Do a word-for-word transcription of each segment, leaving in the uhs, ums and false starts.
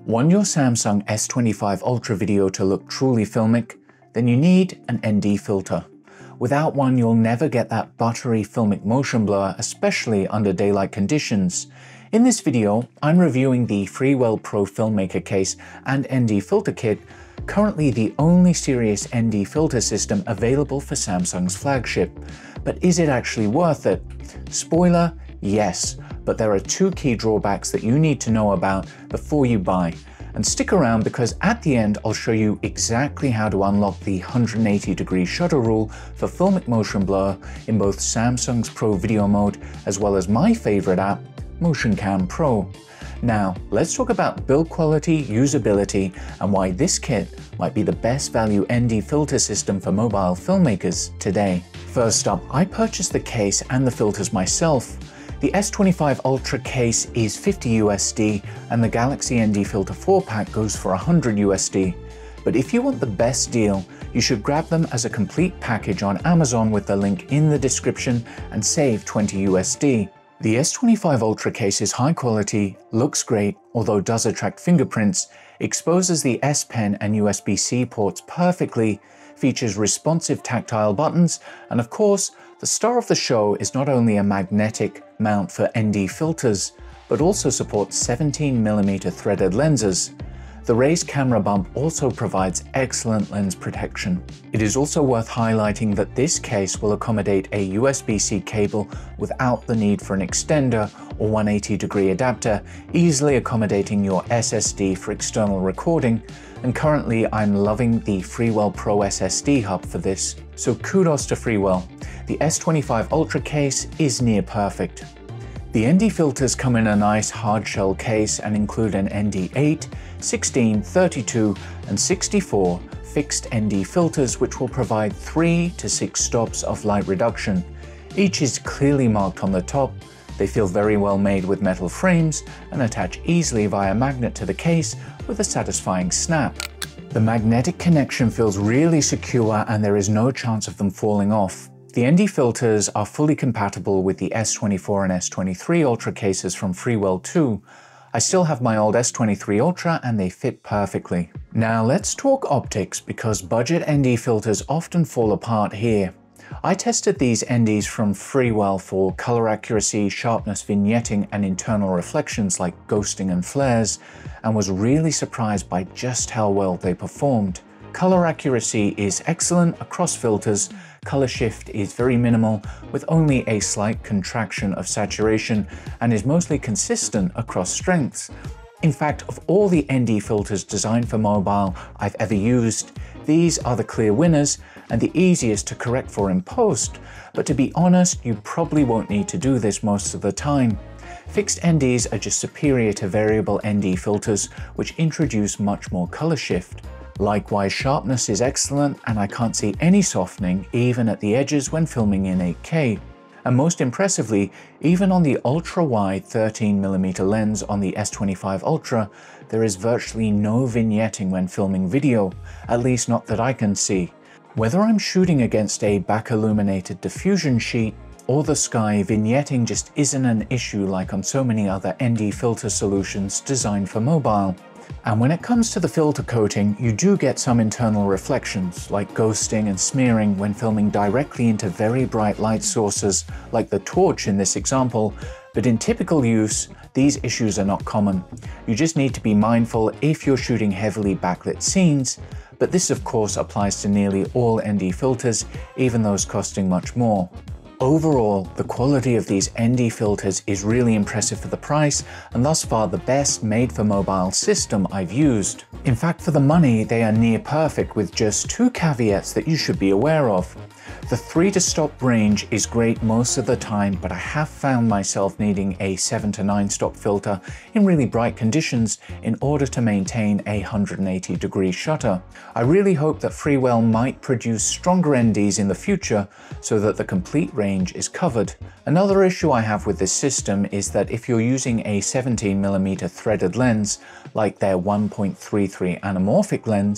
Want your Samsung S twenty-five Ultra video to look truly filmic? Then you need an N D filter. Without one, you'll never get that buttery filmic motion blur, especially under daylight conditions. In this video, I'm reviewing the Freewell Pro Filmmaker case and N D filter kit, currently the only serious N D filter system available for Samsung's flagship. But is it actually worth it? Spoiler, yes, but there are two key drawbacks that you need to know about before you buy. And stick around because at the end I'll show you exactly how to unlock the one hundred eighty degree shutter rule for filmic motion blur in both Samsung's Pro Video mode as well as my favorite app, MotionCam Pro. Now, let's talk about build quality, usability, and why this kit might be the best value N D filter system for mobile filmmakers today. First up, I purchased the case and the filters myself. The S twenty-five Ultra case is fifty U S D and the Galaxy N D Filter four pack goes for one hundred U S D. But if you want the best deal, you should grab them as a complete package on Amazon with the link in the description and save twenty U S D. The S twenty-five Ultra case is high quality, looks great, although does attract fingerprints, exposes the S Pen and U S B C ports perfectly, features responsive tactile buttons, and of course, the star of the show is not only a magnetic mount for N D filters, but also supports seventeen millimeter threaded lenses. The raised camera bump also provides excellent lens protection. It is also worth highlighting that this case will accommodate a U S B C cable without the need for an extender or one hundred eighty degree adapter, easily accommodating your S S D for external recording. And currently I'm loving the Freewell Pro S S D hub for this, so kudos to Freewell. The S twenty-five Ultra case is near perfect. The N D filters come in a nice hard shell case and include an N D eight, sixteen, thirty-two, and sixty-four fixed N D filters which will provide three to six stops of light reduction. Each is clearly marked on the top. They feel very well made with metal frames and attach easily via magnet to the case with a satisfying snap. The magnetic connection feels really secure and there is no chance of them falling off. The N D filters are fully compatible with the S twenty-four and S twenty-three Ultra cases from Freewell too. I still have my old S twenty-three Ultra and they fit perfectly. Now let's talk optics because budget N D filters often fall apart here. I tested these N Ds from Freewell for color accuracy, sharpness, vignetting, and internal reflections like ghosting and flares, and was really surprised by just how well they performed. Color accuracy is excellent across filters, color shift is very minimal with only a slight contraction of saturation, and is mostly consistent across strengths. In fact, of all the N D filters designed for mobile I've ever used, these are the clear winners and the easiest to correct for in post, but to be honest, you probably won't need to do this most of the time. Fixed N Ds are just superior to variable N D filters, which introduce much more color shift. Likewise, sharpness is excellent and I can't see any softening even at the edges when filming in eight K. And most impressively, even on the ultra-wide thirteen millimeter lens on the S twenty-five Ultra, there is virtually no vignetting when filming video, at least not that I can see. Whether I'm shooting against a back-illuminated diffusion sheet or the sky, vignetting just isn't an issue like on so many other N D filter solutions designed for mobile. And when it comes to the filter coating, you do get some internal reflections, like ghosting and smearing when filming directly into very bright light sources, like the torch in this example, but in typical use, these issues are not common. You just need to be mindful if you're shooting heavily backlit scenes, but this of course applies to nearly all N D filters, even those costing much more. Overall, the quality of these N D filters is really impressive for the price and thus far the best made for mobile system I've used. In fact, for the money, they are near perfect with just two caveats that you should be aware of. The three to stop range is great most of the time, but I have found myself needing a seven to nine stop filter in really bright conditions in order to maintain a one hundred eighty degree shutter. I really hope that Freewell might produce stronger N Ds in the future so that the complete range is covered. Another issue I have with this system is that if you're using a seventeen millimeter threaded lens, like their one point three three anamorphic lens,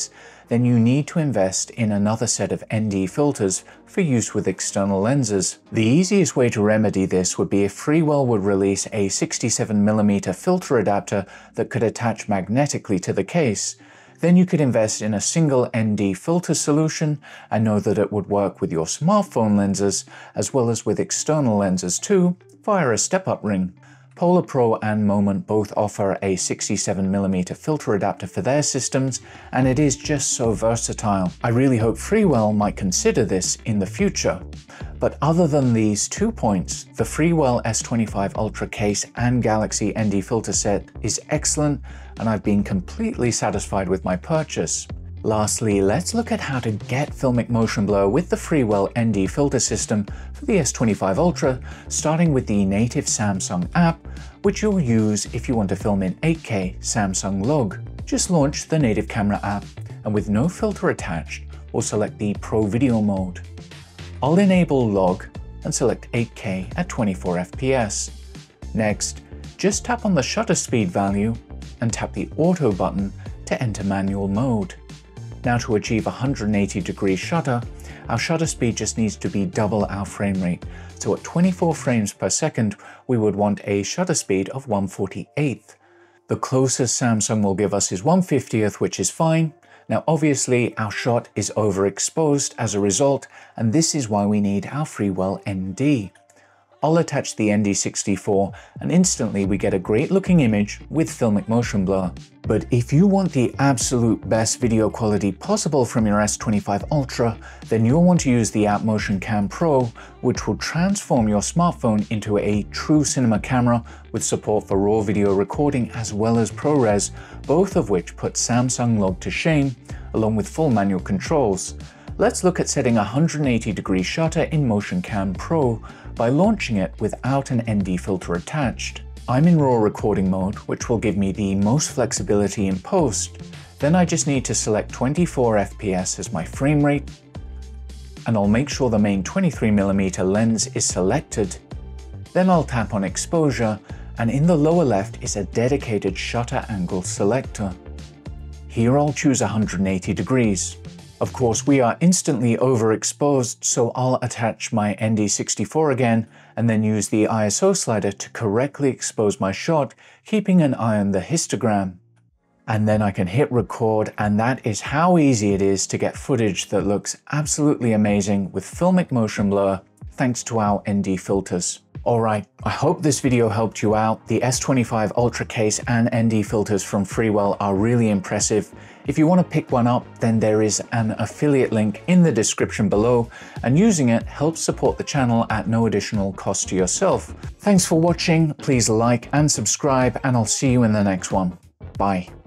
then you need to invest in another set of N D filters for use with external lenses. The easiest way to remedy this would be if Freewell would release a sixty-seven millimeter filter adapter that could attach magnetically to the case. Then you could invest in a single N D filter solution and know that it would work with your smartphone lenses as well as with external lenses too, via a step-up ring. Polar Pro and Moment both offer a sixty-seven millimeter filter adapter for their systems, and it is just so versatile. I really hope Freewell might consider this in the future. But other than these two points, the Freewell S twenty-five Ultra case and Galaxy N D filter set is excellent, and I've been completely satisfied with my purchase. Lastly, let's look at how to get filmic motion blur with the Freewell N D filter system for the S twenty-five Ultra, starting with the native Samsung app, which you'll use if you want to film in eight K Samsung log. Just launch the native camera app, and with no filter attached, we'll select the Pro Video mode. I'll enable log and select eight K at twenty-four F P S. Next, just tap on the shutter speed value and tap the auto button to enter manual mode. Now, to achieve one hundred eighty degree shutter, our shutter speed just needs to be double our frame rate. So at twenty-four frames per second, we would want a shutter speed of one forty-eighth. The closest Samsung will give us is one fiftieth, which is fine. Now obviously our shot is overexposed as a result, and this is why we need our Freewell N D. I'll attach the N D sixty-four and instantly we get a great looking image with filmic motion blur. But if you want the absolute best video quality possible from your S twenty-five Ultra, then you'll want to use the app MotionCam Pro, which will transform your smartphone into a true cinema camera with support for raw video recording as well as ProRes, both of which put Samsung log to shame, along with full manual controls. Let's look at setting a one hundred eighty degree shutter in MotionCam Pro by launching it without an N D filter attached. I'm in raw recording mode, which will give me the most flexibility in post. Then I just need to select twenty-four F P S as my frame rate, and I'll make sure the main twenty-three millimeter lens is selected. Then I'll tap on exposure, and in the lower left is a dedicated shutter angle selector. Here I'll choose one hundred eighty degrees. Of course, we are instantly overexposed, so I'll attach my N D sixty-four again and then use the I S O slider to correctly expose my shot, keeping an eye on the histogram. And then I can hit record, and that is how easy it is to get footage that looks absolutely amazing with filmic motion blur, thanks to our N D filters. Alright, I hope this video helped you out. The S twenty-five Ultra case and N D filters from Freewell are really impressive. If you want to pick one up, then there is an affiliate link in the description below, and using it helps support the channel at no additional cost to yourself. Thanks for watching, please like and subscribe, and I'll see you in the next one. Bye.